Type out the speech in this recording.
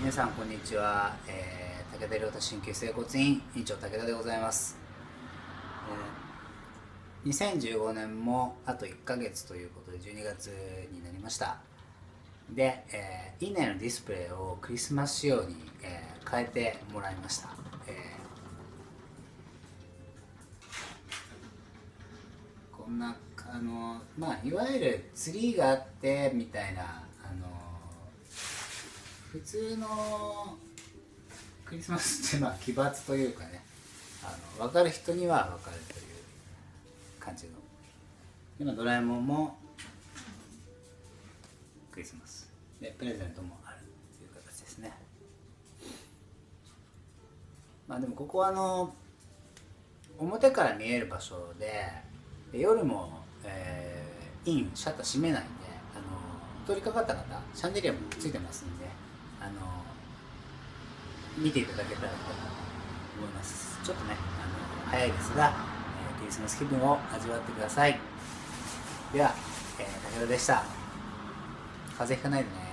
皆さんこんにちは、武田亮太鍼灸整骨院院長武田でございます。2015年もあと1ヶ月ということで12月になりました。で、院内のディスプレイをクリスマス仕様に、変えてもらいました。こんないわゆるツリーがあってみたいな普通のクリスマスって奇抜というかね、分かる人には分かるという感じの、今ドラえもんもクリスマスでプレゼントもあるという形ですね。でもここは表から見える場所で、夜も、インシャッター閉めないんで、通りかかった方シャンデリアもついてますんで、見ていただけたらと思います。ちょっとね早いですが、クリスマス気分を味わってください。では、武田でした。風邪ひかないでね。